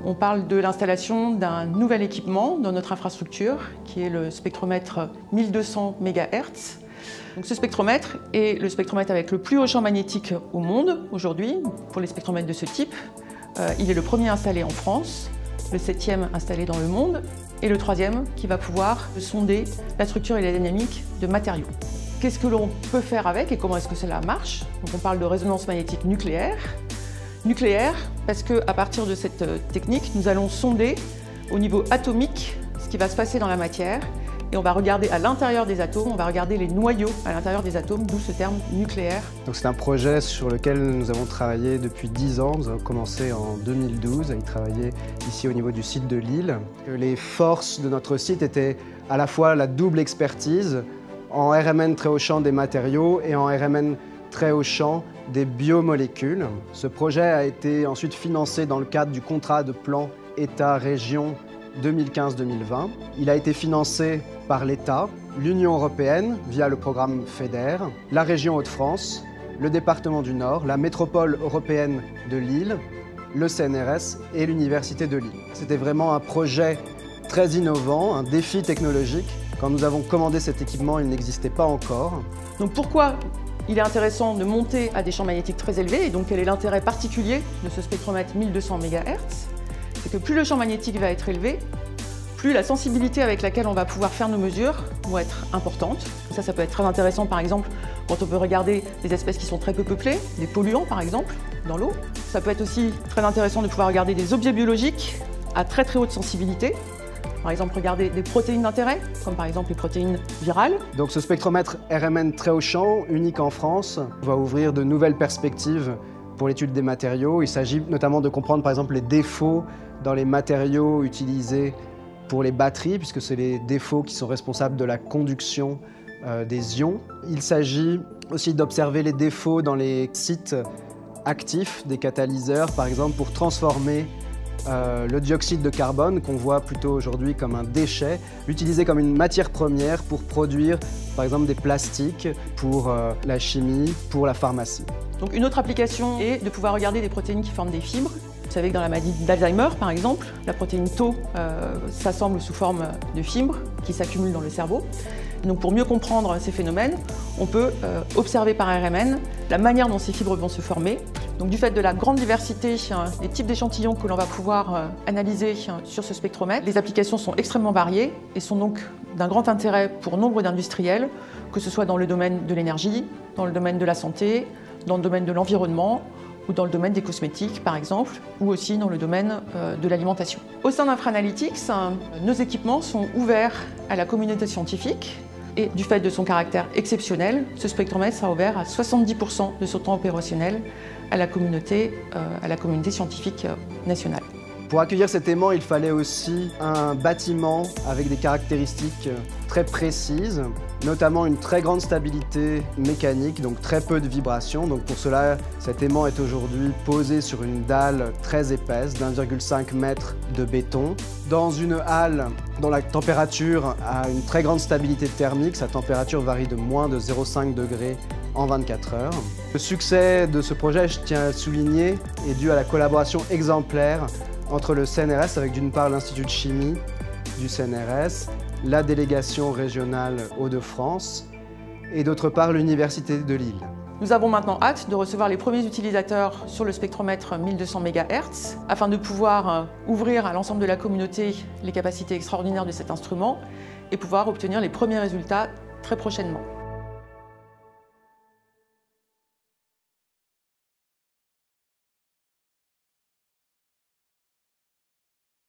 on parle de l'installation d'un nouvel équipement dans notre infrastructure, qui est le spectromètre 1200 MHz. Donc ce spectromètre est le spectromètre avec le plus haut champ magnétique au monde aujourd'hui, pour les spectromètres de ce type. Il est le premier installé en France, le 7e installé dans le monde, et le 3e qui va pouvoir sonder la structure et la dynamique de matériaux. Qu'est-ce que l'on peut faire avec et comment est-ce que cela marche? Donc on parle de résonance magnétique nucléaire. Nucléaire parce qu'à partir de cette technique, nous allons sonder au niveau atomique ce qui va se passer dans la matière et on va regarder à l'intérieur des atomes, on va regarder les noyaux à l'intérieur des atomes, d'où ce terme nucléaire. Donc c'est un projet sur lequel nous avons travaillé depuis 10 ans. Nous avons commencé en 2012 à y travailler ici au niveau du site de Lille. Les forces de notre site étaient à la fois la double expertise en RMN très haut champ des matériaux et en RMN très haut champ des biomolécules. Ce projet a été ensuite financé dans le cadre du contrat de plan État-Région 2015-2020. Il a été financé par l'État, l'Union européenne via le programme FEDER, la région Hauts-de-France, le département du Nord, la métropole européenne de Lille, le CNRS et l'Université de Lille. C'était vraiment un projet très innovant, un défi technologique. Quand nous avons commandé cet équipement, il n'existait pas encore. Donc pourquoi il est intéressant de monter à des champs magnétiques très élevés et donc quel est l'intérêt particulier de ce spectromètre 1200 MHz? C'est que plus le champ magnétique va être élevé, plus la sensibilité avec laquelle on va pouvoir faire nos mesures va être importante. Ça peut être très intéressant par exemple quand on veut regarder des espèces qui sont très peu peuplées, des polluants par exemple, dans l'eau. Ça peut être aussi très intéressant de pouvoir regarder des objets biologiques à très haute sensibilité. Par exemple, regarder des protéines d'intérêt, comme par exemple les protéines virales. Donc ce spectromètre RMN très haut champ, unique en France, va ouvrir de nouvelles perspectives pour l'étude des matériaux. Il s'agit notamment de comprendre par exemple les défauts dans les matériaux utilisés pour les batteries, puisque c'est les défauts qui sont responsables de la conduction des ions. Il s'agit aussi d'observer les défauts dans les sites actifs des catalyseurs, par exemple pour transformer le dioxyde de carbone, qu'on voit plutôt aujourd'hui comme un déchet, l'utiliser comme une matière première pour produire par exemple des plastiques, pour la chimie, pour la pharmacie. Donc une autre application est de pouvoir regarder des protéines qui forment des fibres. Vous savez que dans la maladie d'Alzheimer, par exemple, la protéine Tau s'assemble sous forme de fibres qui s'accumulent dans le cerveau. Donc pour mieux comprendre ces phénomènes, on peut observer par RMN la manière dont ces fibres vont se former. Donc du fait de la grande diversité des types d'échantillons que l'on va pouvoir analyser sur ce spectromètre, les applications sont extrêmement variées et sont donc d'un grand intérêt pour nombre d'industriels, que ce soit dans le domaine de l'énergie, dans le domaine de la santé, dans le domaine de l'environnement, ou dans le domaine des cosmétiques par exemple, ou aussi dans le domaine de l'alimentation. Au sein d'Infra-Analytics, nos équipements sont ouverts à la communauté scientifique et du fait de son caractère exceptionnel, ce spectromètre sera ouvert à 70% de son temps opérationnel à la communauté scientifique nationale. Pour accueillir cet aimant, il fallait aussi un bâtiment avec des caractéristiques très précises, notamment une très grande stabilité mécanique, donc très peu de vibrations. Donc pour cela, cet aimant est aujourd'hui posé sur une dalle très épaisse d'1,5 m de béton, dans une halle dont la température a une très grande stabilité thermique. Sa température varie de moins de 0,5 degrés en 24 heures. Le succès de ce projet, je tiens à souligner, est dû à la collaboration exemplaire entre le CNRS, avec d'une part l'Institut de chimie du CNRS, la délégation régionale Hauts-de-France et d'autre part l'Université de Lille. Nous avons maintenant hâte de recevoir les premiers utilisateurs sur le spectromètre 1200 MHz afin de pouvoir ouvrir à l'ensemble de la communauté les capacités extraordinaires de cet instrument et pouvoir obtenir les premiers résultats très prochainement.